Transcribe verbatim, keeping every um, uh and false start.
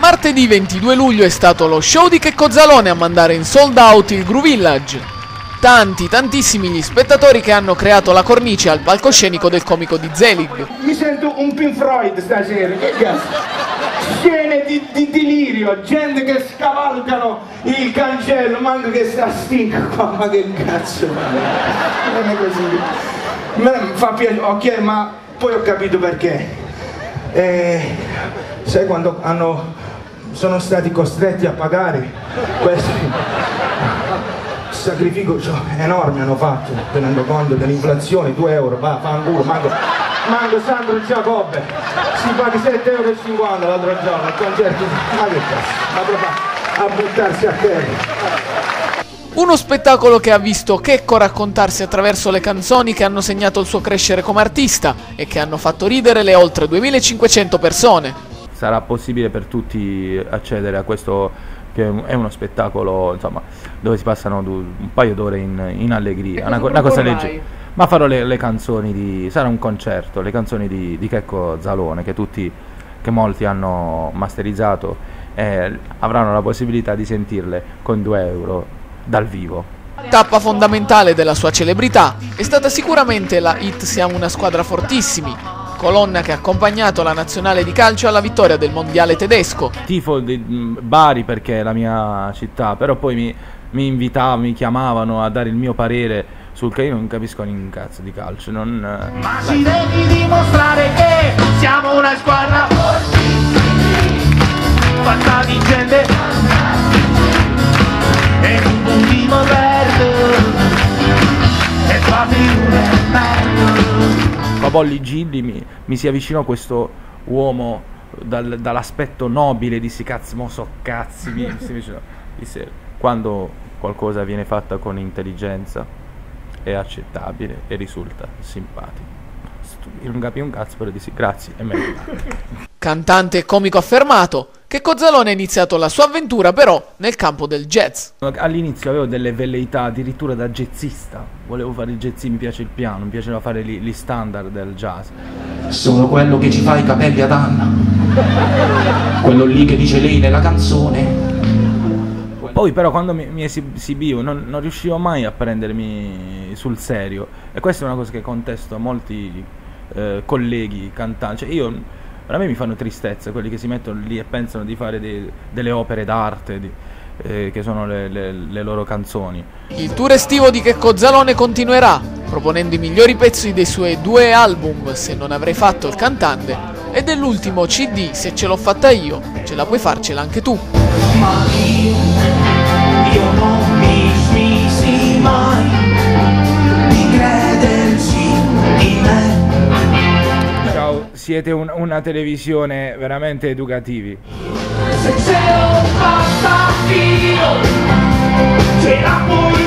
Martedì ventidue luglio è stato lo show di Checco Zalone a mandare in sold out il Groove Village. Tanti, tantissimi gli spettatori che hanno creato la cornice al palcoscenico del comico di Zelig. Mi sento un Pink Floyd stasera, che cazzo? Scene di, di delirio, gente che scavalcano il cancello, manco che sta stinca qua, ma che cazzo? Non è così. Mi fa piacere, ok, ma poi ho capito perché. Eh, sai quando hanno, sono stati costretti a pagare questo sacrificio enorme hanno fatto, tenendo conto dell'inflazione, due euro, va, fa un culo, manco, manco Sandro Giacobbe, si paga sette euro e cinquanta l'altro giorno al concerto, ma che cazzo, ma proprio a buttarsi a terra. Uno spettacolo che ha visto Checco raccontarsi attraverso le canzoni che hanno segnato il suo crescere come artista e che hanno fatto ridere le oltre duemilacinquecento persone. Sarà possibile per tutti accedere a questo, che è uno spettacolo, insomma, dove si passano un paio d'ore in, in allegria, una, una cosa leggera. Ma farò le, le canzoni di, sarà un concerto, le canzoni di, di Checco Zalone che tutti, che molti hanno masterizzato, e avranno la possibilità di sentirle con due euro dal vivo. Tappa fondamentale della sua celebrità è stata sicuramente la hit Siamo una squadra fortissimi, colonna che ha accompagnato la nazionale di calcio alla vittoria del mondiale tedesco. Tifo di Bari perché è la mia città, però poi mi, mi invitavano, mi chiamavano a dare il mio parere sul che io non capisco un cazzo di calcio. Non, ma ci devi dimostrare che siamo una squadra fatta di gente e un puntino verde e tua figura è merda. Pabolli Gilli mi, mi si avvicinò questo uomo dal, dall'aspetto nobile, dissi cazzo, mo so cazzi, mi, mi si avvicinò, disse quando qualcosa viene fatta con intelligenza è accettabile e risulta simpatico. Io non capivo un cazzo, però dissi grazie e me ne vado. Cantante e comico affermato, Checco Zalone ha iniziato la sua avventura però nel campo del jazz. All'inizio avevo delle velleità addirittura da jazzista, volevo fare il jazz, mi piace il piano, mi piaceva fare gli, gli standard del jazz. Sono quello che ci fa i capelli ad Anna, quello lì che dice lei nella canzone. Poi però quando mi, mi esibivo non, non riuscivo mai a prendermi sul serio, e questa è una cosa che contesto a molti eh, colleghi cantanti. Cioè io, a me mi fanno tristezza quelli che si mettono lì e pensano di fare dei, delle opere d'arte eh, che sono le, le, le loro canzoni. Il tour estivo di Checco Zalone continuerà, proponendo i migliori pezzi dei suoi due album Se non avrei fatto il cantante e dell'ultimo C D Se ce l'ho fatta io, ce la puoi farcela anche tu. Ma io, io non mi smisi mai di crederci in me. Ciao, siete un, una televisione veramente educativi. Se ce l'ho fatta io, ce la puoi